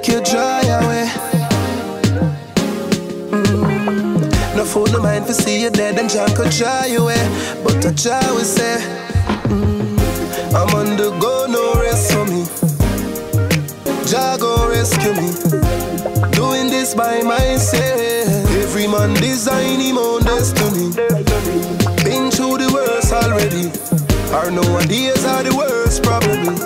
take your joy away. No food, no mind for see you dead and John could dry you away. But the Jah will say, I'm on the go, no rest for me. Jah go rescue me. Doing this by myself. Every man design him own destiny. Been through the worst already. Our nowadays are the worst probably.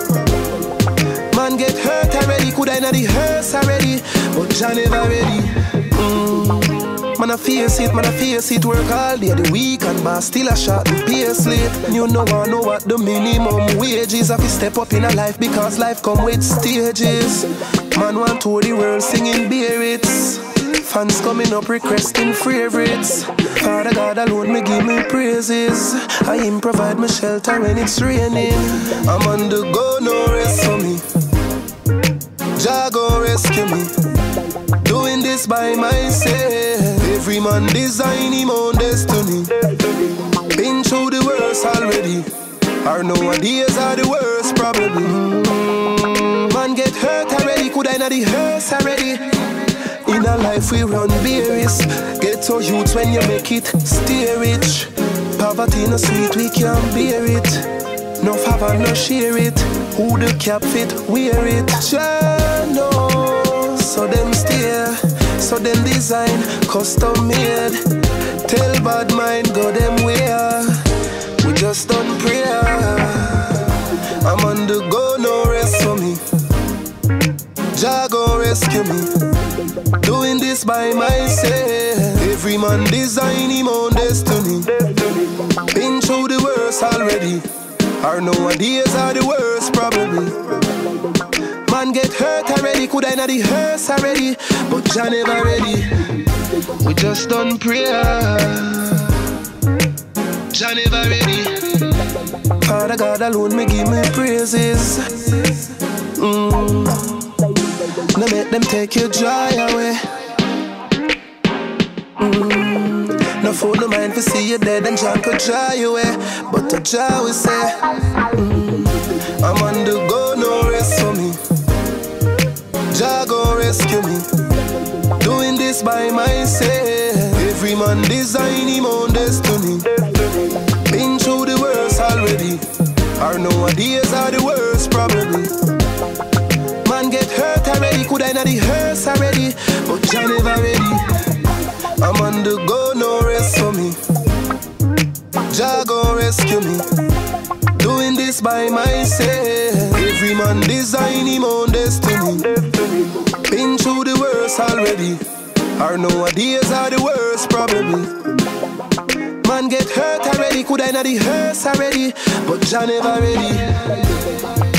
Man get hurt already, could I not the hearse already? But Jah never ready. Man I face it, work all day the weekend, but still a shot and pay sleep. You know I know what the minimum wage is. If you step up in a life because life come with stages. Man want to the world singing beer hits. Fans coming up requesting favorites. Father God alone me give me praises. I him provide me shelter when it's raining. I'm on the go, no rest for me. Jah go rescue me. Doing this by myself. Every man design him own destiny. Been through the worst already. Our nowadays are the worst probably. Man get hurt already, could I not the hearse already? In a life we run berries. Get to youths when you make it, stay rich. Poverty no sweet, we can't bear it. No favor, no share it. Who the cap fit, wear it. Jah know, so them steer. So them design, custom made. Tell bad mind, go them where. We just done prayer. I'm on the go, no rest for me. Jah go rescue me. Doing this by myself. Every man design him own destiny. Been through the worst already. Our nowadays are the worst probably. Man get hurt already, could I not the hearse already? But Jah never ready. We just done prayer. Jah never ready. Father God alone me give me praises. No make them take your joy away. No food, no mind for see you dead and John could dry you away. But the Jah will say, I'm on the go, no rest for me. Jah go rescue me. Doing this by myself. Every man design him own destiny. Been through the worst already. Our nowadays are the worst probably. Man get hurt already, could I not the hearse already? But Jah never ready. I'm on the go, no rest for me. Jah go rescue me. Doing this by myself. Every man design him own destiny. Been through the worst already. Our nowadays are the worst probably. Man get hurt already, could I not the hearse already? But Jah never ready.